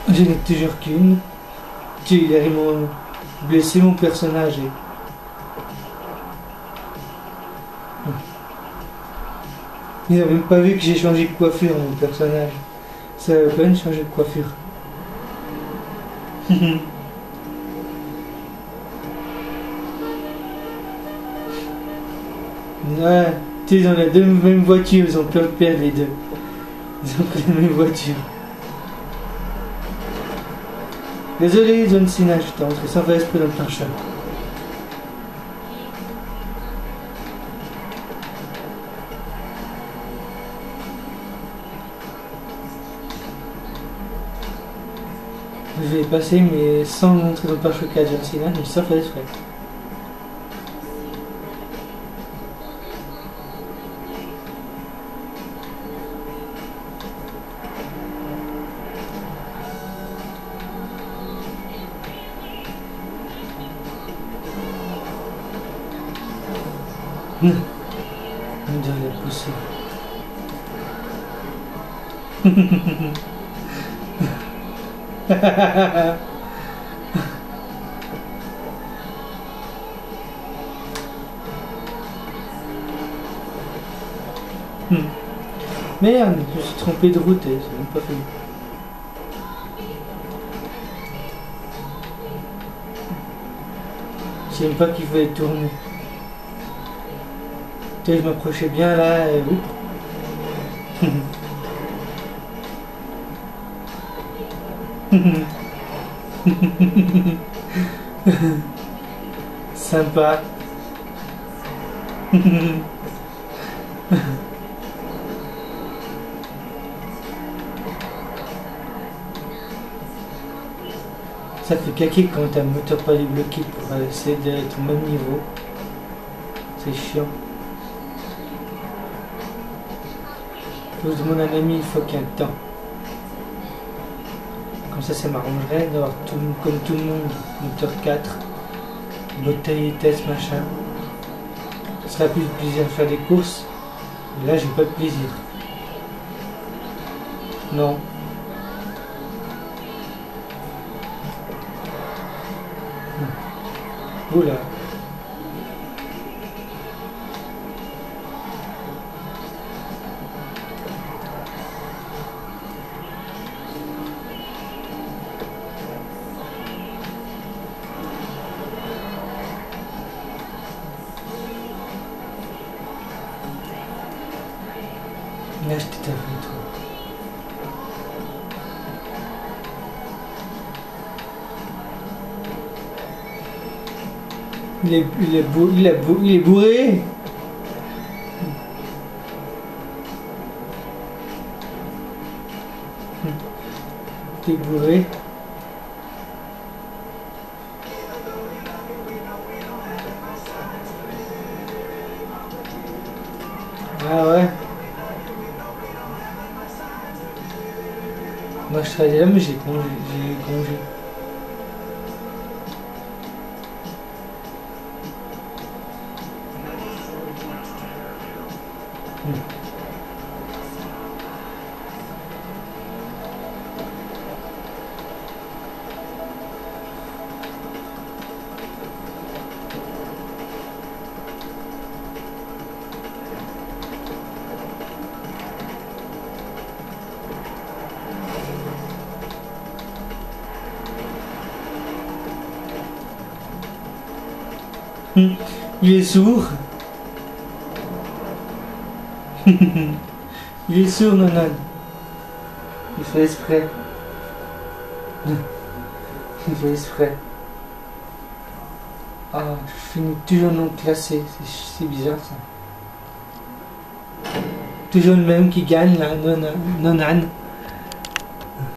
Je n'ai toujours qu'une. Il a vraiment blessé mon personnage. Il n'a même pas vu que j'ai changé de coiffure, mon personnage. Ça va pas changer de coiffure. Ouais, tu sais, ils ont la même voiture, ils ont peur de perdre les deux. Ils ont pris la même voiture. Désolé, John Cena, je t'ai rentré sans faire esprit dans le pare-choc. Je vais passer, mais sans montrer dans le pare-choc à John Cena, mais sans faire esprit. On dirait la poussière. Merde, je me suis trompé de route et c'est même pas fait. Je sais même pas qu'il fallait tourner. Je m'approchais bien là et sympa. Ça fait caquer quand t'as le moteur pas débloqué pour essayer d'être au même niveau. C'est chiant. Je demande à un ami, il faut qu'il y ait un temps. Comme ça m'arrangerait d'avoir tout, comme tout le monde, moteur 4, bouteille, test, machin. Ce sera plus de plaisir de faire des courses. Et là, j'ai pas de plaisir. Non. Oula. Là, je t'ai tapé, toi. Il est bourré. T'es bourré. Ah ouais. Moi je travaillais là mais j'ai congé. Il est sourd. Il est sourd, Nonan. Il fait exprès. Il fait exprès. Ah, je finis toujours non classé. C'est bizarre ça. Toujours le même qui gagne là, Nonan.